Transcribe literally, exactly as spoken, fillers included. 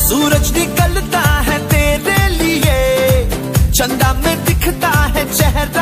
सूरज निकलता है तेरे लिए, चंदा में दिखता है चेहरा